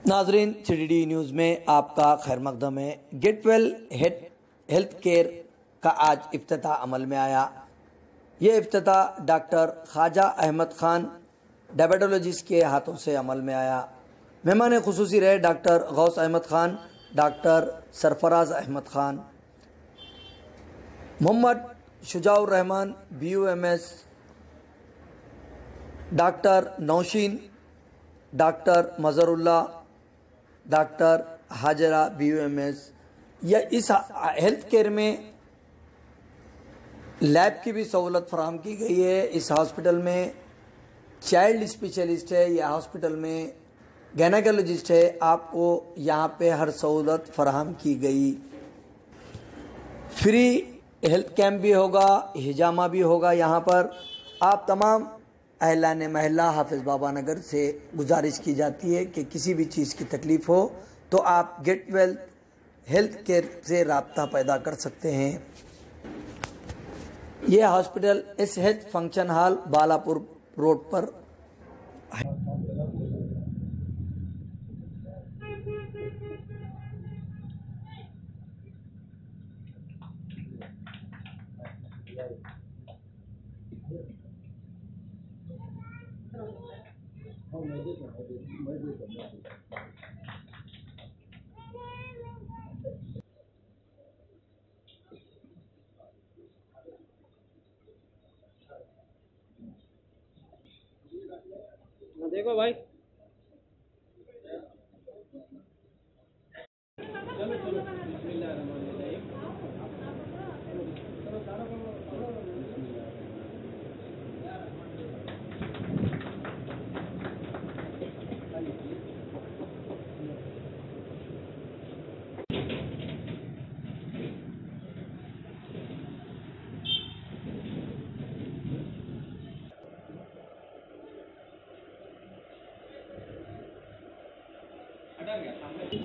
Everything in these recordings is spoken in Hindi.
नाजरीन, CDD न्यूज़ में आपका खैर मकदम है। गेट वेल हेल्थ केयर का आज इफ्तिताह अमल में आया। ये इफ्तिताह डॉक्टर ख्वाजा अहमद खान डायबिटोलॉजिस्ट के हाथों से अमल में आया। मेहमान खुसूसी रहे doctor Ghaus Ahmad Khan, doctor Sarfaraz Ahmad Khan, Mohammad Shujaur Rahman BUMS, doctor Nausheen, doctor Mazrullah, doctor Hajra BUMS। या इस हेल्थ केयर में लैब की भी सहूलत फराहम की गई है। इस हॉस्पिटल में चाइल्ड स्पेशलिस्ट है, या हॉस्पिटल में गायनेकोलॉजिस्ट है। आपको यहाँ पे हर सहूलत फराहम की गई। फ्री हेल्थ कैंप भी होगा, हिजामा भी होगा। यहाँ पर आप तमाम अहलान महल्ला हाफिज़ बाबा नगर से गुजारिश की जाती है कि किसी भी चीज़ की तकलीफ़ हो तो आप गेट वेल हेल्थ केयर से रब्ता पैदा कर सकते हैं। यह hospital SH function hall Balapur road पर है। देखो भाई, हटा गया सामने।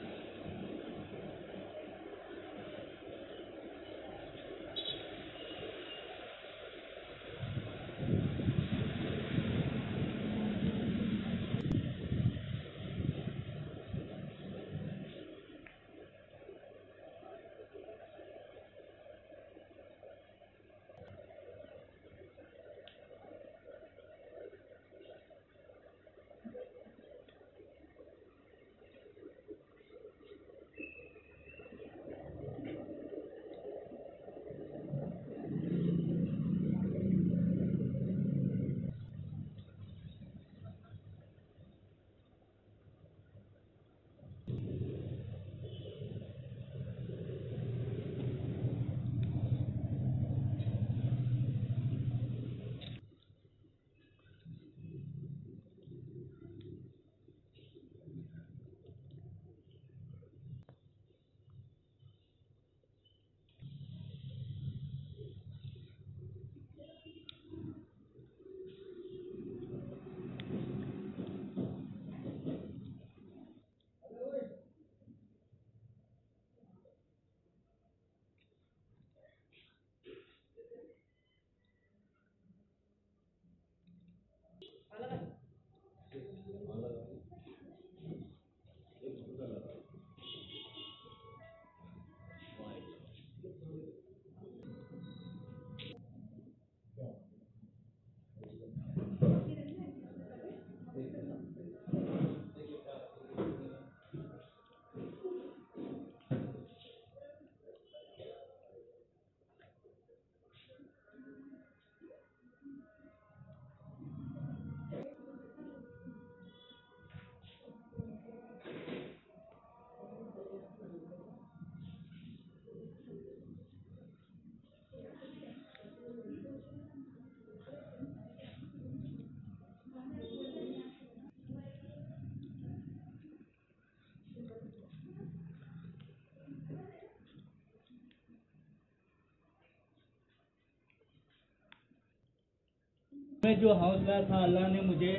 मैं जो हौसला था अल्लाह ने मुझे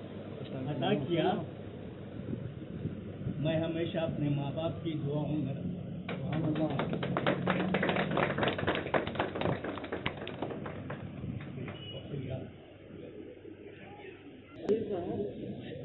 अता किया। मैं हमेशा अपने माँ बाप की दुआओं में रहूंगा।